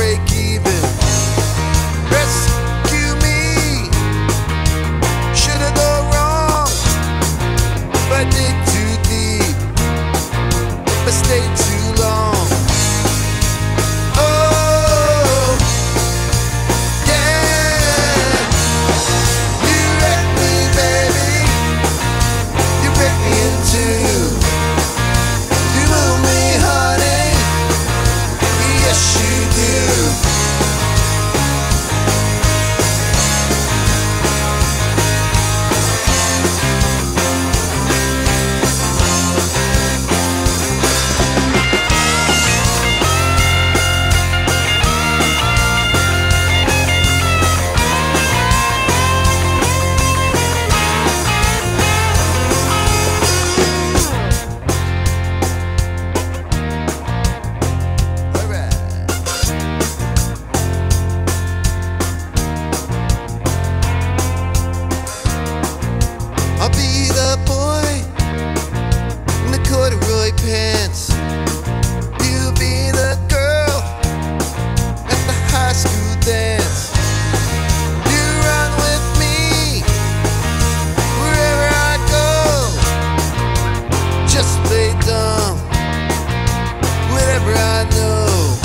break even. Rescue me. Should I go wrong if I dig too deep, if I stay too long? I'll be the boy in the corduroy pants. You'll be the girl at the high school dance. You run with me wherever I go. Just play dumb, whatever I know.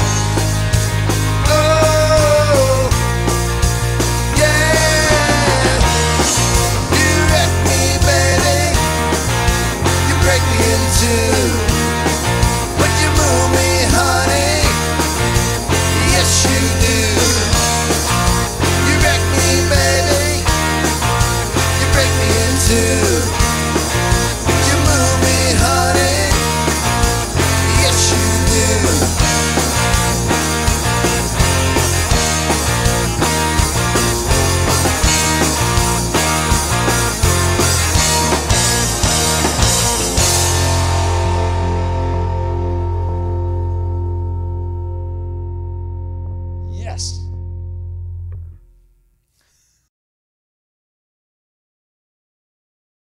But you move me, honey, yes you do. You wreck me, baby, you break me in two. You move me, honey, yes you do. Yes.